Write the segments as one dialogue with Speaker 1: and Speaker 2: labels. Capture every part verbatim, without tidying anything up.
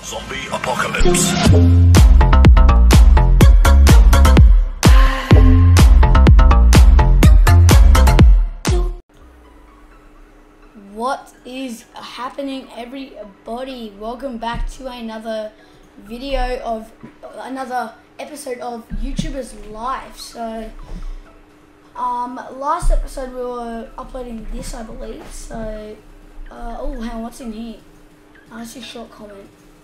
Speaker 1: Zombie apocalypse.
Speaker 2: What is happening, everybody? Welcome back to another video of another episode of YouTubers Life. So um last episode we were uploading this, I believe. So uh oh, hang on, what's in here? Oh, that's a short comment.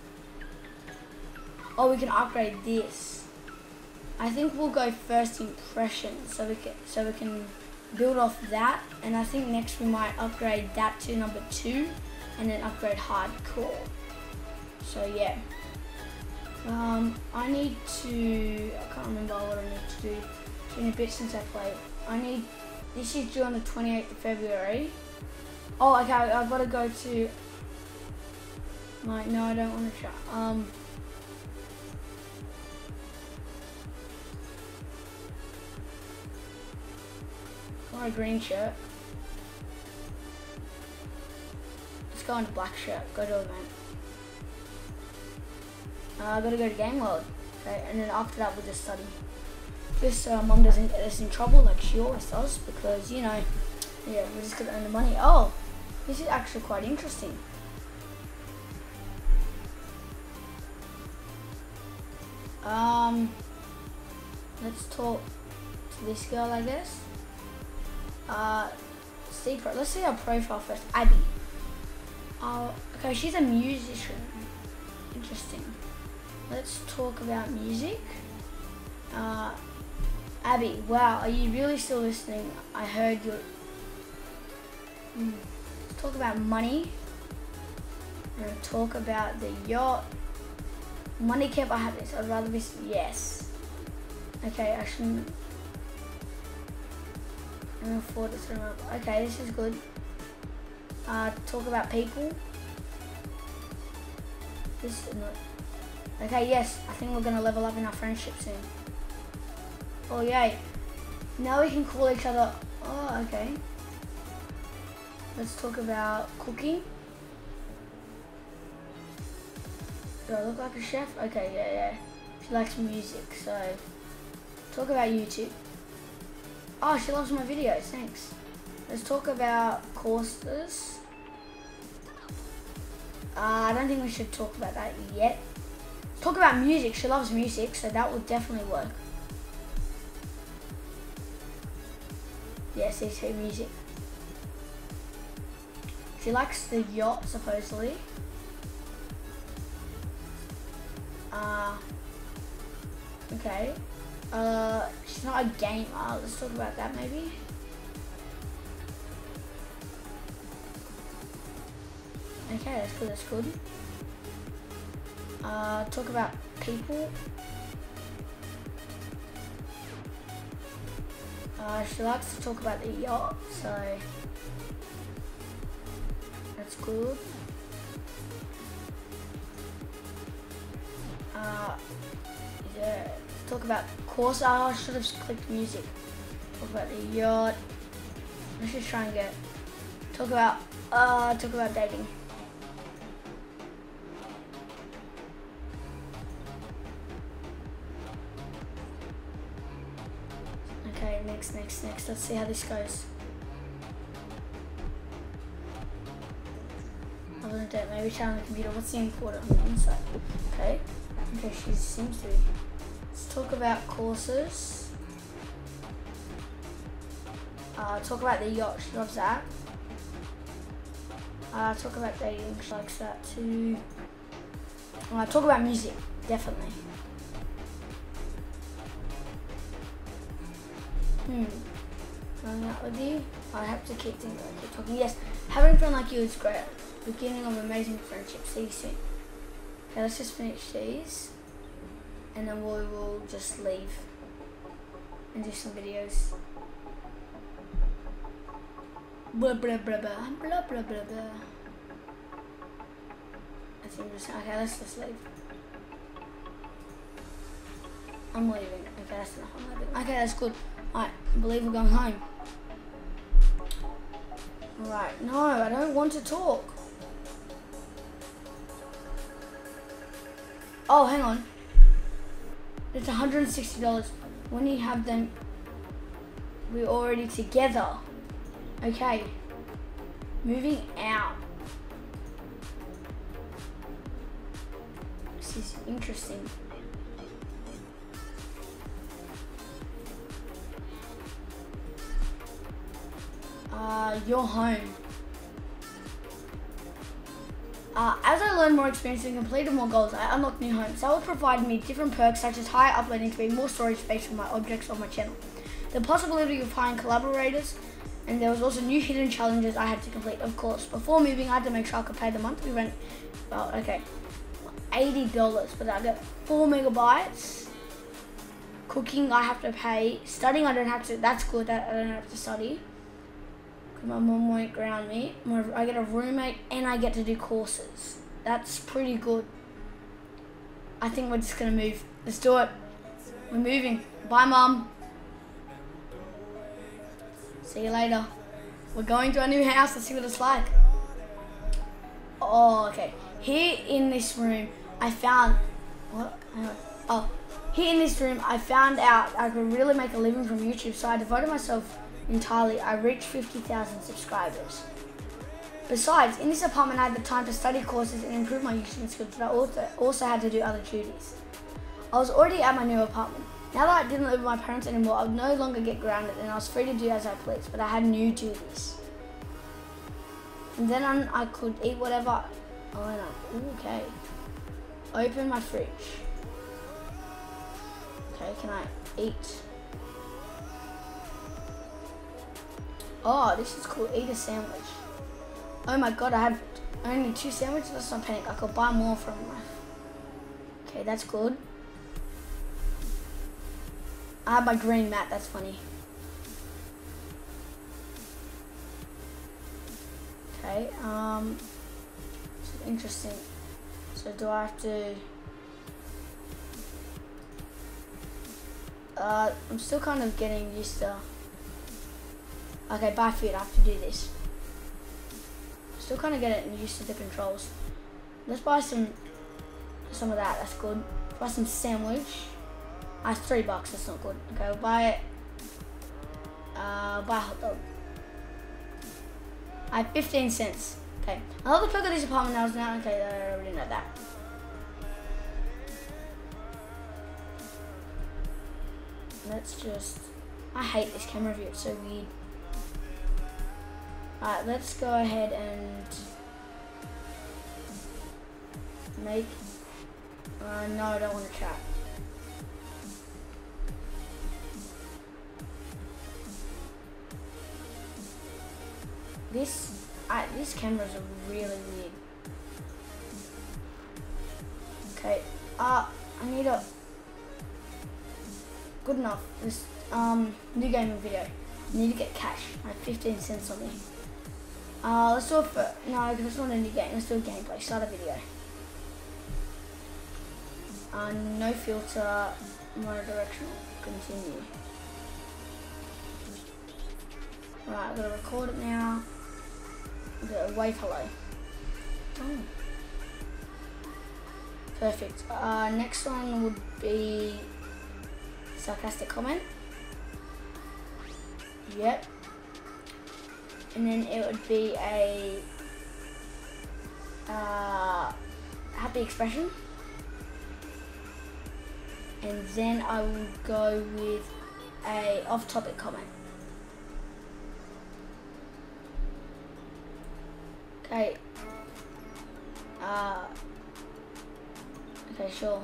Speaker 2: Oh, we can upgrade this. I think we'll go first impressions, so we can so we can build off that, and I think next we might upgrade that to number two and then upgrade hardcore. So yeah, um, I need to, I can't remember what I need to do. It's been a bit since I played. I need, this is due on the twenty-eighth of February. Oh, okay, I've got to go to my, no, I don't want to try. Um, Or a green shirt. Let's go on a black shirt. Go to event. Uh, I gotta go to game world. Okay, and then after that we'll just study. Just so mum doesn't get us in trouble like she always does, because you know, yeah, we're just gonna earn the money. Oh, this is actually quite interesting. Um, let's talk to this girl, I guess. Uh, see, pro let's see her profile first. Abby. Uh, okay, she's a musician. Interesting. Let's talk about music. Uh, Abby, wow, are you really still listening? I heard you. Mm. Let's talk about money. We're gonna talk about the yacht. Money kept by happiness. I'd rather be, yes. Okay, I shouldn't. Afford it to okay, this is good. Uh, talk about people. This is not. Okay, yes, I think we're gonna level up in our friendship soon. Oh yay! Now we can call each other. Oh, okay. Let's talk about cooking. Do I look like a chef? Okay, yeah, yeah. She likes music, so talk about YouTube. Oh, she loves my videos, thanks. Let's talk about courses. Uh, I don't think we should talk about that yet. Talk about music, she loves music, so that will definitely work. Yes, it's her music. She likes the yacht, supposedly. Uh, okay. Uh, she's not a gamer. Let's talk about that maybe. Okay, that's good, that's good. Uh, talk about people. Uh, she likes to talk about the yacht, so that's good. Uh, yeah. Talk about course. Oh, I should have clicked music. Talk about the yacht. Let's just try and get. Talk about. Uh, talk about dating. Okay, next, next, next. Let's see how this goes. I don't know. Maybe try on the computer. What's the important on the inside? Okay. Okay, she seems to be. Let's talk about courses. Uh, talk about the yacht, she loves that. Uh, talk about dating, she likes that too. Uh, talk about music, definitely. Hmm. Going out with you? I have to keep thinking, I keep talking. Yes, having fun like you is great. Beginning of amazing friendship. See you soon. Okay, let's just finish these. And then we will just leave and do some videos. Blah blah blah blah blah blah blah blah. I think we're just okay. Let's just leave. I'm leaving. Okay, that's enough. I'm leaving. Okay, that's good. Alright, I believe we're going home. Alright, no, I don't want to talk. Oh, hang on. It's one hundred sixty dollars. When you have them, we're already together. Okay. Moving out. This is interesting. Uh, you're home. Uh, as I learned more experience and completed more goals, I unlocked new homes. That will provide me different perks such as higher uploading speed, more storage space for my objects on my channel, the possibility of hiring collaborators, and there was also new hidden challenges I had to complete. Of course, before moving, I had to make sure I could pay the monthly rent. Well, okay, eighty dollars, but I get four megabytes. Cooking, I have to pay. Studying, I don't have to. That's good. That I don't have to study. My mom won't ground me. I get a roommate and I get to do courses. That's pretty good. I think we're just gonna move. Let's do it. We're moving. Bye, Mom. See you later. We're going to our new house. Let's see what it's like. Oh, okay. Here in this room, I found what? Oh, here in this room, I found out I could really make a living from YouTube. So I devoted myself entirely. I reached fifty thousand subscribers. Besides, in this apartment, I had the time to study courses and improve my YouTube skills, but I also, also had to do other duties. I was already at my new apartment. Now that I didn't live with my parents anymore, I would no longer get grounded and I was free to do as I pleased, but I had new duties. And then I, I could eat whatever. Oh no, ooh, okay. Open my fridge. Okay, can I eat? Oh, this is cool. Eat a sandwich. Oh my god, I have only two sandwiches. That's not panic. I could buy more from my... Okay, that's good. I have my green mat. That's funny. Okay, um... this is interesting. So do I have to... Uh, I'm still kind of getting used to... Okay, buy food, I have to do this. Still kind of getting used to the controls. Let's buy some some of that, that's good. Buy some sandwich. Ah, it's three bucks, that's not good. Okay, we'll buy it. Uh, buy a hot dog. I have fifteen cents. Okay, I love the perk of these apartment houses now. Okay, I already know that. Let's just... I hate this camera view, it's so weird. Alright, let's go ahead and make, uh, no, I don't want to chat. This, I, these cameras are really weird. Okay, uh, I need a, good enough, this, um, new gaming video. I need to get cash, I have fifteen cents on me. Uh, let's do it for, no, because it's not a new game, let's do a gameplay, start a video. Uh, no filter, monodirectional, continue. Right, I'm going to record it now. I'm going to wave hello. Oh. Perfect. Uh, next one would be sarcastic comment. Yep. And then it would be a uh, happy expression. And then I will go with a off-topic comment. Okay. Uh, okay, sure.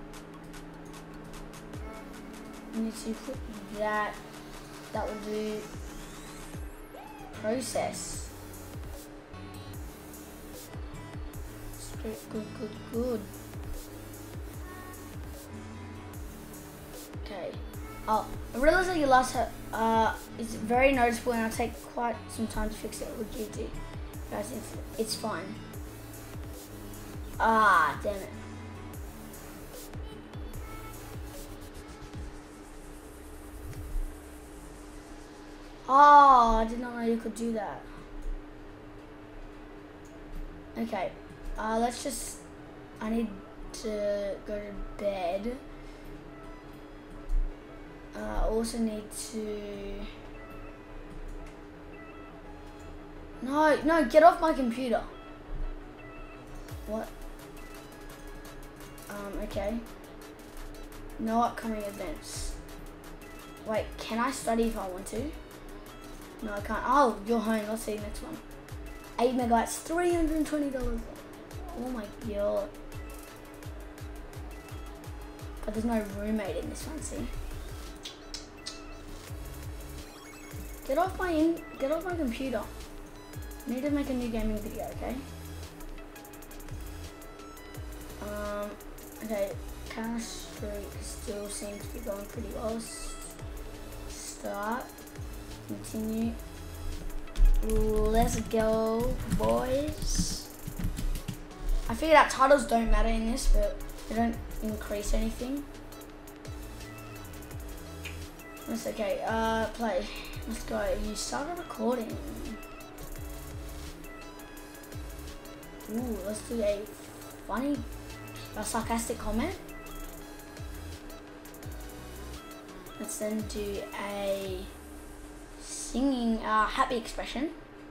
Speaker 2: I need to put that. That will do. Process. Good, good, good, good. Okay. Oh, I realized that your last uh is very noticeable, and I'll take quite some time to fix it. Would you do, guys? It's, it's fine. Ah, damn it. Oh, I did not know you could do that. Okay, uh, let's just, I need to go to bed. I uh, also need to... No, no, get off my computer. What? Um, okay. No upcoming events. Wait, can I study if I want to? No, I can't. Oh, you're home. Let's see the next one. eight megabytes, three hundred twenty dollars. Oh my god. But there's no roommate in this one, see? Get off my in get off my computer. I need to make a new gaming video, okay? Um okay, Counter-Strike still seems to be going pretty well. Start. Continue. Let's go, boys. I figured out titles don't matter in this, but they don't increase anything. That's okay. Uh, play. Let's go. You started recording. Ooh, let's do a funny, a sarcastic comment. Let's then do a singing uh, happy expression.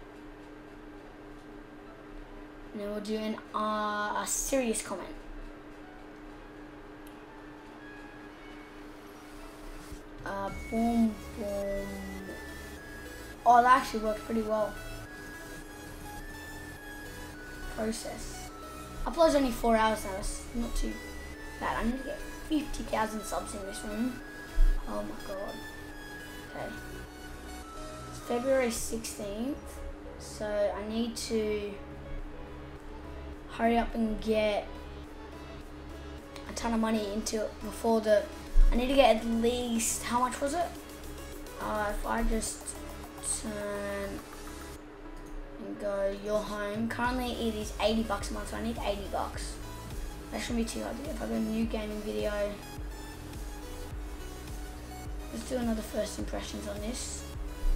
Speaker 2: And then we'll do an, uh, a serious comment. Uh, boom, boom. Oh, that actually worked pretty well. Process. Upload's only four hours now. That's not too bad. I need to get fifty thousand subs in this room. Oh my god. Okay. It's February sixteenth. So I need to hurry up and get a ton of money into it before the... I need to get at least... How much was it? Uh, if I just turn and go, you're home. Currently it is eighty bucks a month, so I need eighty bucks. That shouldn't be too hard to get. If I go new gaming video, let's do another first impressions on this.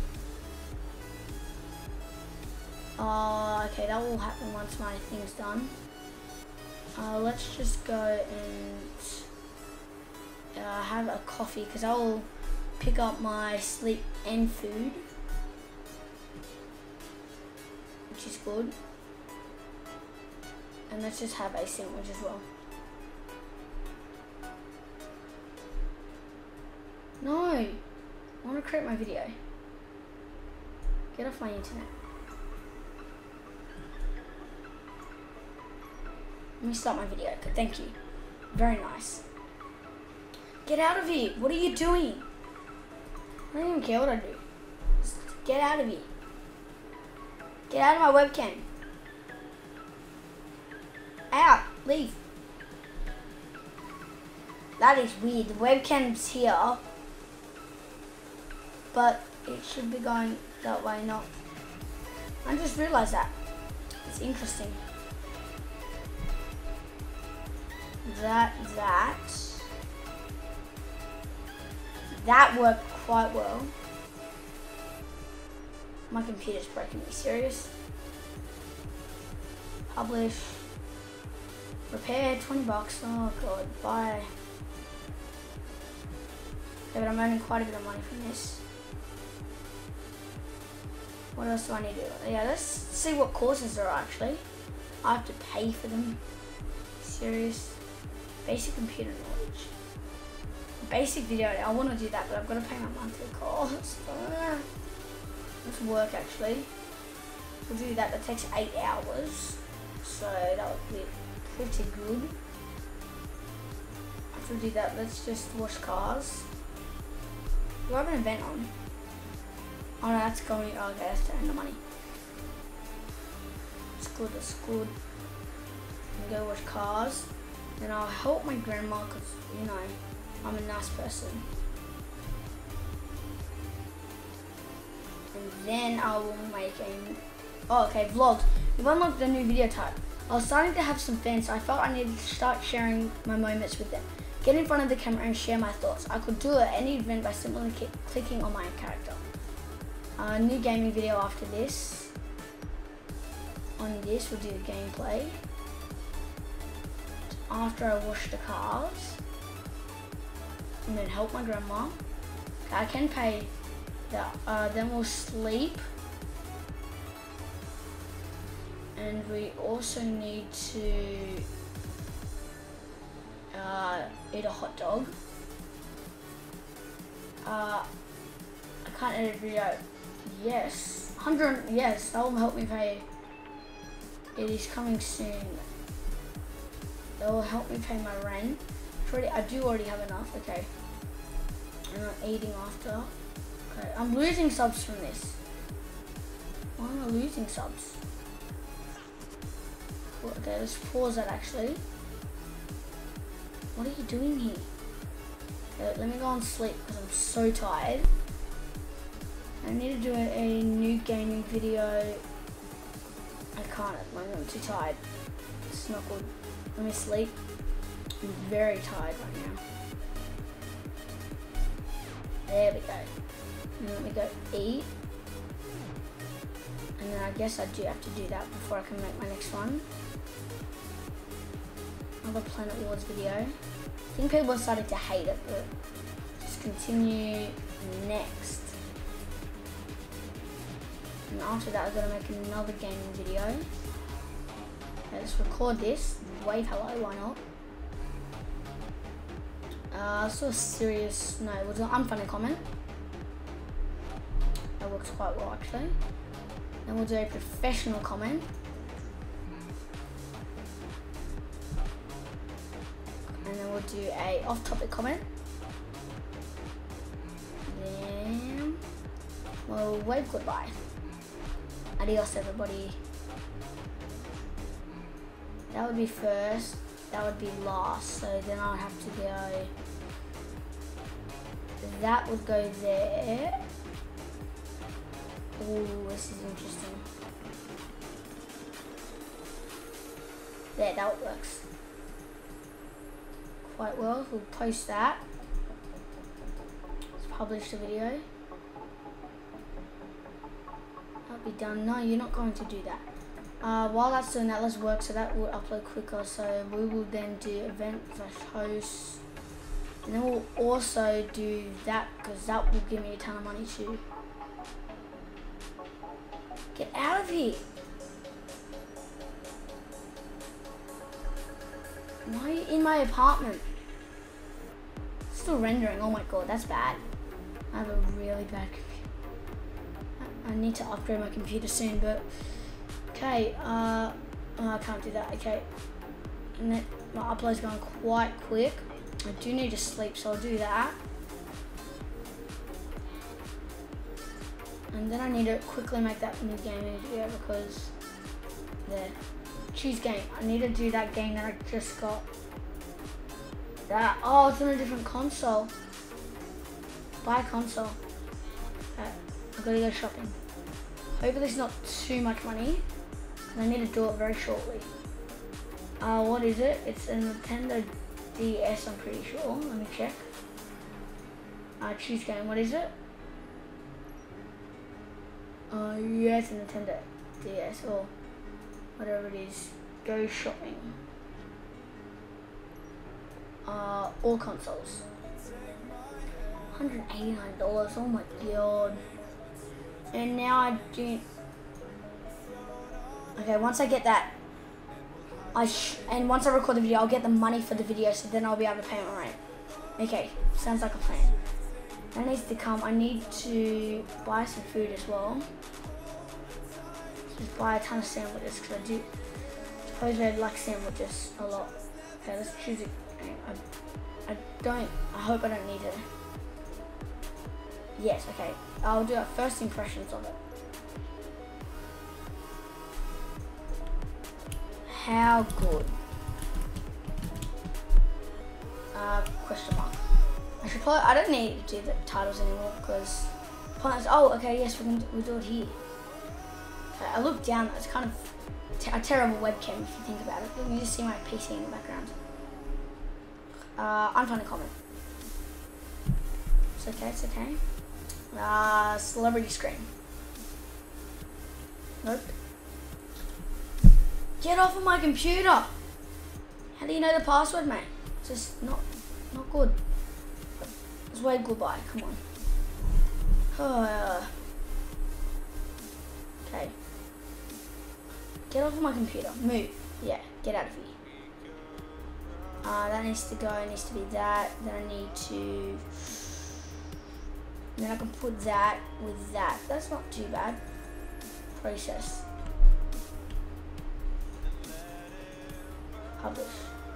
Speaker 2: Uh, okay, that will happen once my thing's done. Uh, let's just go and uh, have a coffee, because I will pick up my sleep and food, which is good. And let's just have a sandwich as well. No, I want to create my video. Get off my internet. Let me start my video. Okay, thank you. Very nice. Get out of here. What are you doing? I don't even care what I do. Just get out of here. Get out of my webcam. Out. Leave. That is weird. The webcam's here, but it should be going that way, not. I just realized that. It's interesting. That, that. That worked quite well. My computer's breaking. Are you serious? Publish. Repair, twenty bucks. Oh god, bye. Okay, but I'm earning quite a bit of money from this. What else do I need to do? Yeah, let's see what courses there are actually. I have to pay for them. Serious. Basic computer knowledge. Basic video, I want to do that, but I've got to pay my monthly cost. Let's work actually. We'll do that. That takes eight hours. So that would be pretty good. After we do that, let's just wash cars. Do I have an event on? Oh no, that's going, oh, okay, that's to earn the money. That's good, that's good. I'm gonna go wash cars. Then I'll help my grandma because, you know, I'm a nice person. And then I will make a, oh okay, vlogs. We've unlocked a new video type. I was starting to have some fans, so I felt I needed to start sharing my moments with them. Get in front of the camera and share my thoughts. I could do it at any event by simply clicking on my character. A new gaming video after this. On this, we'll do the gameplay. after I wash the cars and then help my grandma. I can pay that. Uh, then we'll sleep. And we also need to uh, eat a hot dog. Uh, I can't edit a video. Yes, one hundred. Yes, that will help me pay. It is coming soon. That will help me pay my rent. Already, I do already have enough. Okay. And I'm eating after. Okay, I'm losing subs from this. Why am I losing subs? Okay, let's pause that actually. What are you doing here? Okay, let me go and sleep because I'm so tired. I need to do a, a new gaming video. I can't at the moment, I'm too tired. It's not good. Let me sleep. I'm very tired right now. There we go. And let me go eat. And then I guess I do have to do that before I can make my next one. Another Planet Wars video. I think people are starting to hate it, but just continue next. And after that, I've got to make another gaming video. Okay, let's record this. Wave hello, why not? Uh, so serious, no, it was an unfunny comment. That works quite well actually. Then we'll do a professional comment. And then we'll do a off-topic comment. Then we'll wave goodbye. Adios everybody. That would be first, that would be last, so then I'll have to go, that would go there. Oh, this is interesting. There, that works quite well. We'll post that. Let's publish the video. That'll be done. No, you're not going to do that. Uh, while that's doing that, let's work so that will upload quicker. So we will then do event slash host, and then we'll also do that because that will give me a ton of money too. Get out of here! Why are you in my apartment? Still rendering. Oh my god, that's bad. I have a really bad computer. I need to upgrade my computer soon, but okay. Uh, oh, I can't do that. Okay, and then my upload's going quite quick. I do need to sleep, so I'll do that. And then I need to quickly make that new gaming video because there. Choose game. I need to do that game that I just got. That oh, it's on a different console. Buy a console. Okay, I've got to go shopping. Hopefully it's not too much money. And I need to do it very shortly. Uh, what is it? It's a Nintendo D S, I'm pretty sure. Let me check. Uh, choose game. What is it? Uh, yeah, it's a Nintendo D S or whatever it is. Go shopping. Uh, all consoles. one hundred eighty-nine dollars. Oh my god. And now I do. Okay, once I get that, I sh and once I record the video, I'll get the money for the video, so then I'll be able to pay my rent. Okay, sounds like a plan. That needs to come. I need to buy some food as well. Just buy a ton of sandwiches because I do. Suppose I like sandwiches a lot. Okay, let's choose it. I, I don't. I hope I don't need it. Yes. Okay. I'll do our first impressions of it. How good? Uh, question mark. I should probably. I don't need to do the titles anymore because. Oh, okay. Yes, we can. We'll do it here. Okay, I look down. It's kind of t a terrible webcam if you think about it. You just see my P C in the background. Uh, unfunny comment. It's okay. It's okay. Uh, celebrity screen. Nope. Get off of my computer! How do you know the password, mate? It's just not, not good. Let's wave goodbye, come on. Oh, okay. Get off of my computer, move. Yeah, get out of here. Uh, that needs to go, it needs to be that. Then I need to, then I can put that with that. That's not too bad. Process. Publish.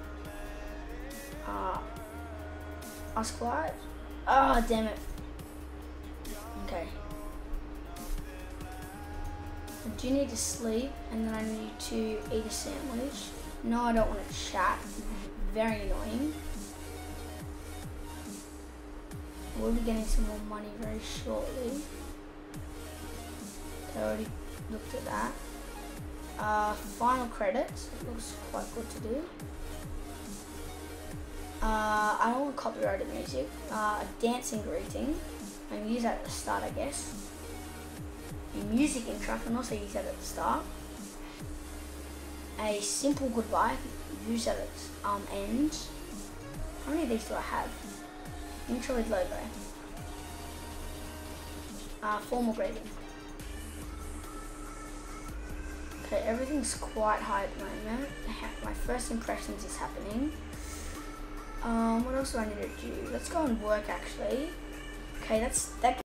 Speaker 2: Uh, ask quiet. Oh, damn it. Okay. I do need to sleep, and then I need to eat a sandwich. No, I don't want to chat. Very annoying. We'll be getting some more money very shortly. I already looked at that. Uh, final credits. It looks quite good to do. Uh, I don't want copyrighted music. Uh, a dancing greeting. I can use that at the start, I guess. A music intro, I can also use that at the start. A simple goodbye, use that at um, end. How many of these do I have? Intro with logo. Uh, formal greeting. Okay, everything's quite high at the moment. My first impressions is happening. Um, what else do I need to do? Let's go and work actually. Okay, that's that.